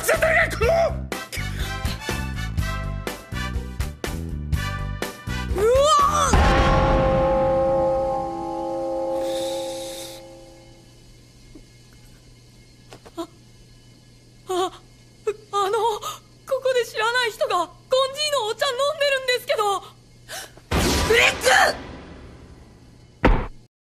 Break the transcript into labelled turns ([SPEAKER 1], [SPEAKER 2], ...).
[SPEAKER 1] せてく
[SPEAKER 2] うわここで知らない人がゴンジーのお茶飲んでるんですけど。
[SPEAKER 1] フリック